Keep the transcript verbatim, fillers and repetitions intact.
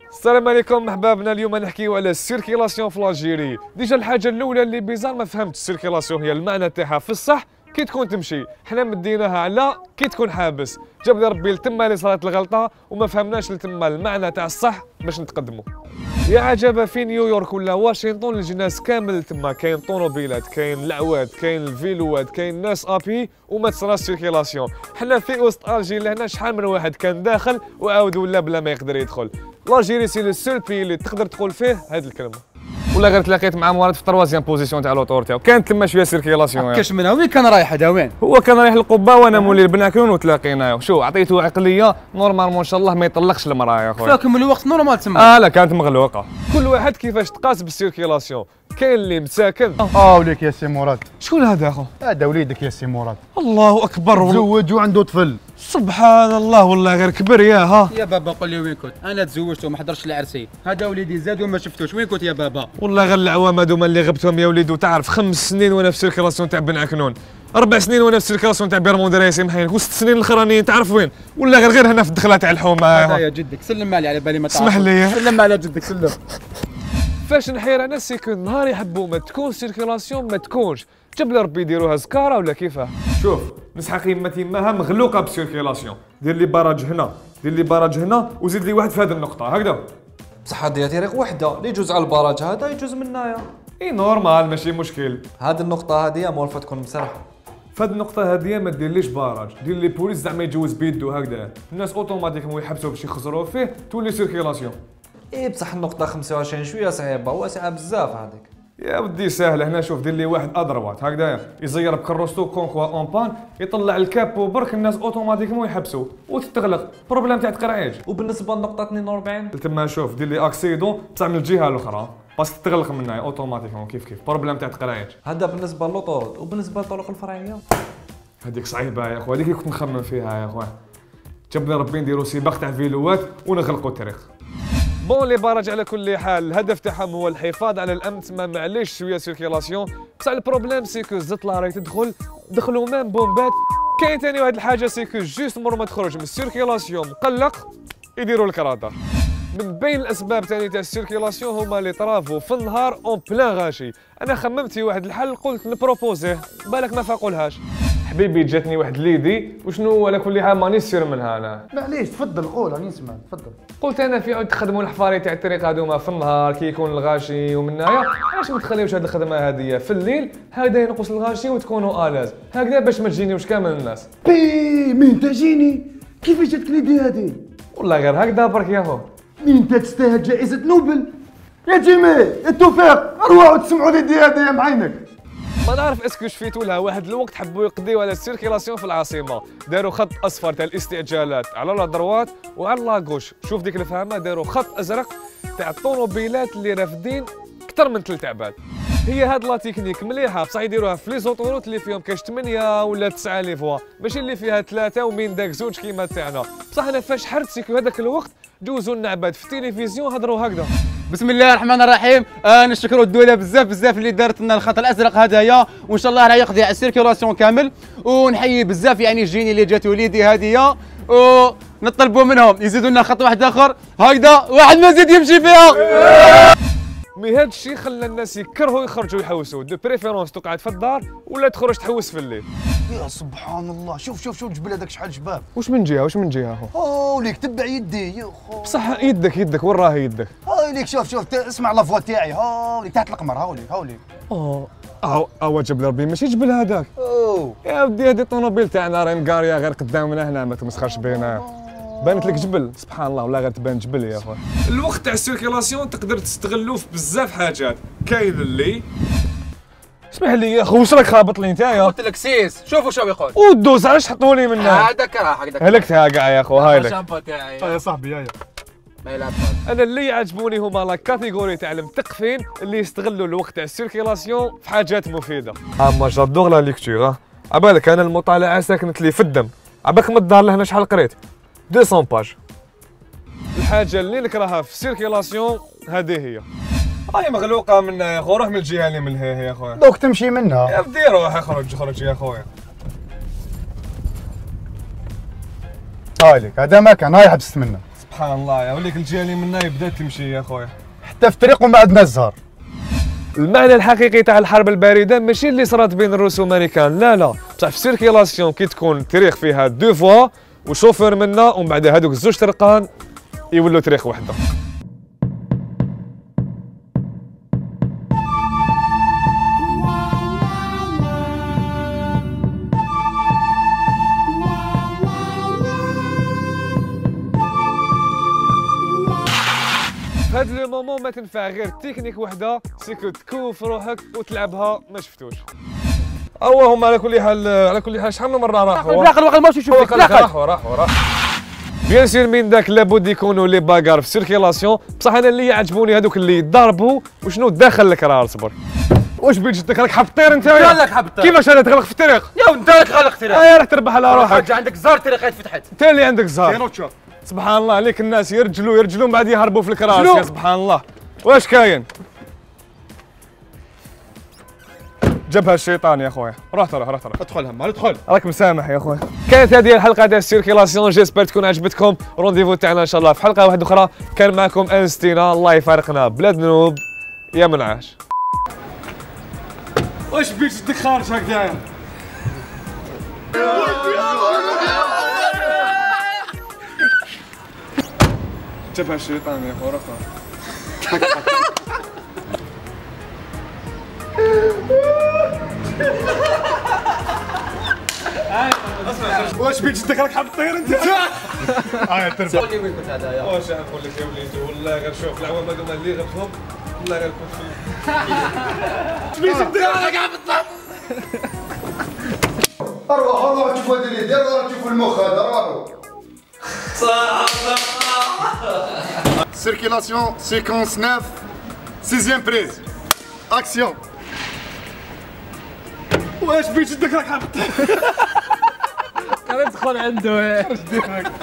السلام عليكم احبابنا. اليوم نحكيو على السيركيلاسيون في الجيري. ديجا الحاجه الاولى اللي بيزار ما فهمتش السيركيلاسيون هي المعنى تاعها في الصح كي تكون تمشي، حنا مديناها على كي تكون حابس. جاب لي ربي لتما اللي صارت الغلطه وما فهمناش لتما المعنى تاع الصح باش نتقدموا. يا عجبا في نيويورك ولا واشنطن الجناس كامل تما، كاين طوموبيلات، كاين العواد، كاين الفيلوات، كاين ناس ابي وما تصراش سيركيلاسيون. حنا في وسط الجيري لهنا شحال من واحد كان داخل وعاود ولا بلا ما يقدر يدخل. الجيري سي لو سول بي اللي تقدر تقول فيه هذه الكلمه. ولا غير تلاقيت مع مراد في تروازيام بوزيسيون تاع لوطور تاعو، كانت تما شويه سيركيلاسيون. كاش منها وين كان رايح هذا؟ وين هو كان رايح القبه وانا مولي البناكلون وتلاقينا. شو عطيته عقليه نورمالمون ان شاء الله ما يطلقش المراه يا خويا. فاكم الوقت نورمال تما. اه لا كانت مغلوقه. كل واحد كيفاش تقاس بالسيركيلاسيون. كاين اللي مساكن. اه وليك يا سي مراد. شكون هذا اخو؟ هذا وليدك يا سي مراد. الله اكبر. تزوج وعنده طفل. سبحان الله والله غير كبر يا ها. يا بابا قول لي وين كنت؟ انا تزوجت وما حضرش العرسين، هذا وليدي زاد وما شفتوش، وين كنت يا بابا؟ والله غير العوام هذوما اللي غبتهم يا وليدو. تعرف خمس سنين وانا في سيركيلاسيون تاع بن عكنون، اربع سنين وانا في سيركيلاسيون تاع بيرمون دريسي محينك، وست سنين الاخرانيين تعرف وين؟ ولا غير غير هنا في الدخله تاع الحومه. هذا يا جدك سلم علي على بالي ما تعرف. اسمح لي. سلم على جدك سلم. فاش نحير انا سيكو نهار يحبوا ما تكون سيركيلاسيون ما تكونش. جاب لي ربي يديروها زكاره ولا كيفاه؟ شوف نسحق يما تيماها مغلوقه بسيركيلاسيون. دير لي باراج هنا، دير لي باراج هنا وزيد لي واحد في هذه النقطه هكذا. بصح هذه طريق وحده اللي يجوز على البراج هذا يجوز منايا. اي نورمال ماشي مشكل. هذه النقطه هذه مولفه تكون مسرحه. في هذه النقطه هذه ما ديرليش باراج، دير لي بوليس زعما يجوز بيدو هكذا. الناس اوتوماتيكمون يحبسوا باش يخزروا فيه تولي سيركيلاسيون. اي بصح النقطه خمسة وعشرين شويه صعيبه واسعه بزاف هذيك. يا ودي ساهله هنا. شوف دير لي واحد ادروات هكذا يزير بكروستو كونكوا اون بان، يطلع الكابو برك الناس اوتوماتيكمون يحبسوا وتتغلق. بروبليم تاع تقرعيج. وبالنسبه للنقطه اثنين وأربعين تما شوف دير لي اكسيدون بصح من الجهه الاخرى باسكو تتغلق منها اوتوماتيكمون كيف كيف. بروبليم تاع تقرعيج. هذا بالنسبه للطرق. وبالنسبه للطرق الفرعيه هذيك صعيبه يا اخو، هذيك اللي كنت نخمم فيها يا اخوان. جبنا ربي نديرو سباق تاع فيلوات ونغلقوا الطريق. بون لي باراج على كل حال الهدف تاعهم هو الحفاظ على الامن. تما معليش شويه سيركيلاسيون بصح البروبليم سيكو الزطله راهي تدخل دخلوا مام بومبات. كاين ثاني واحد الحاجه سيكو جوست مور ما تخرج من السيركيلاسيون مقلق يديروا لك رادار. من بين الاسباب ثاني تاع السيركيلاسيون هما لي طرافو في النهار اون بلان غاشي. انا خممت في واحد الحل قلت نبروبوزيه بالك ما فاقولهاش. حبيبي جاتني واحد ليدي وشنو على كل حال ماني سير منها انا. معليش تفضل قول راني نسمع تفضل. قلت انا في عود تخدموا الحفاري تاع الطريق هذوما في النهار كي يكون الغاشي ومنايا، علاش ما تخليوش هذه الخدمه هذه في الليل هكذا ينقص الغاشي وتكونوا الاز هكذا باش ما تجينيوش كامل الناس. بي مين تجيني؟ كيفاش جاتك ليدي هذه؟ والله غير هكذا برك يا هو. مين انت تستاهل جائزه نوبل يا جيمي التوفيق. اروحوا تسمعوا ليدي هذه يا معينك. ما نعرف اسكو شفيتوا لها واحد الوقت حبوا يقضيوا على السيركيلاسيون في العاصمه، داروا خط اصفر تاع الاستعجالات على لا دروات وعلى لا غوش. شوف ديك الفهمه داروا خط ازرق تاع الطوموبيلات اللي رافدين اكثر من ثلاث عباد. هي هاد لا تكنيك مليحه بصح يديروها في لي زوطوروت اللي فيهم كاش ثمانية ولا تسعة لي فوا، ماشي اللي فيها ثلاثه ومين داك زوج كيما تاعنا. بصح انا فاش حرت سيكو هذاك الوقت جوزوا لنا عباد في التلفزيون هضروا هكذا. بسم الله الرحمن الرحيم. آه نشكروا الدوله بزاف بزاف اللي دارت لنا الخط الازرق هدايا، وان شاء الله راه يقضي على السيركيلاسيون كامل. ونحيي بزاف يعني الجيني اللي جات وليدي هديه، ونطلبوا منهم يزيدوا لنا خط واحد اخر هكذا واحد ما زيد يمشي فيها. مي هاد الشيء خلى الناس يكرهوا يخرجوا يحوسوا. دو بريفيرونس تقعد في الدار ولا تخرج تحوس في الليل. يا سبحان الله. شوف شوف شوف جبل هذاك شحال شباب. واش من جهه واش من جهه هو؟ اوه ليك تبع يدي يا خو. بصح يدك يدك وين راهي يدك؟ هاي ليك شوف شوف اسمع لافوا تاعي. هاو ليك تحت القمر. هاو ليك هاو ليك. اوه او او جبل ربي ماشي جبل هذاك. اوه يا ودي هذه الطوموبيل تاعنا راهي مقاريه غير قدامنا هنا ما تمسخرش بينا. بانت لك جبل سبحان الله والله غير تبان جبل يا اخويا. الوقت تاع السيركيلاسيون تقدر تستغلوه في بزاف حاجات. كاين اللي اسمح لي يا اخو واش راك خابط لي نتايا؟ قلت لك سيس شوفوا شو يقول. ودوز علاش حطوني منها؟ هذاك راه هكذاك هلكتها كاع يا اخو. هاي لك الشامبو تاعي يا صاحبي يا ما يلعب. انا اللي يعجبوني هما لا كاتيجوري تاع المثقفين اللي يستغلوا الوقت تاع السيركيلاسيون في حاجات مفيده. اما جادور لا ليكتور. عبالك انا المطالعه ساكنت لي في الدم. عبالك من الدار لهنا شحال قريت؟ مئتين باج. الحاجه اللي نكرهها في السيركيلاسيون هذه هي. هاي مغلوقه منا يا خو. روح من الجهه اللي من هي يا خويا. دوك تمشي منها. يا بدي روح اخرج اخرج يا خويا. هاي لك هذا ما كان. هاي حبست منه. سبحان الله يا وليك الجهه اللي منا بدات تمشي يا خويا. حتى في الطريق وما عندنا الزهر. المعنى الحقيقي تاع الحرب البارده ماشي اللي صرات بين الروس والامريكان، لا لا، بصح في سيركيلاسيون كي تكون تاريخ فيها دو فوا وشوفور منا ومن بعد هذوك الزوج طرقان يولوا تاريخ وحده. في هذا لو مومون ما تنفع غير تكنيك وحده، سيكو تكوف روحك وتلعبها ما شفتوش. او هما على كل حال على كل حال شحال من مره راحوا باقي الوقت ماشي يشوف فيك راحوا راحوا راحوا بيان سير من داك لابد يكونوا لي باغار في سيركيلاسيون، بصح انا اللي يعجبوني هذوك اللي يضربوا وشنو داخل لك راه صبر. واش بغيت جدك راك حاب طير انت؟ قال لك حاب طير. كيفاش انا تغلق في الطريق؟ يا ولد انت غلق طريق. اه راح تربح على روحك. حاجه عندك زهر طريقات فتحت. انت اللي عندك زهر. كاين وتشوف. سبحان الله عليك، الناس يرجلوا يرجلوا من بعد يهربوا في الكراس يا سبحان الله. واش كاين؟ جبهة الشيطان يا خويا، روح ترى روح ترى ادخل هم ادخل. راك مسامح يا خويا. كانت هذه الحلقه تاع السيركيلاسيون، جيسبر تكون عجبتكم. رونديفو تاعنا ان شاء الله في حلقه واحده اخرى. كان معكم انستينا، الله يفارقنا بلاد نوب يا منعاش. واش بيك تدك خارج هكذايا؟ جبهة الشيطان يا خويا، روح واش بيك جدك راك حاب طير انت؟ اه تربح. قول لي وين كنت هذايا. واش نقول لك يا وليدي والله غير شوف العوام هذوما اللي غلبهم والله غير كنت في بيك جدك راك حاب تطلع. اروحوا روحوا شوفوا هذا اللي دار، روحوا شوفوا المخ هذا روحوا. سيركيلاسيون سيكونس تسعة سيزيام بريز اكسيون. واش بيك جدك راك حاب تطير؟ انا ادخل عنده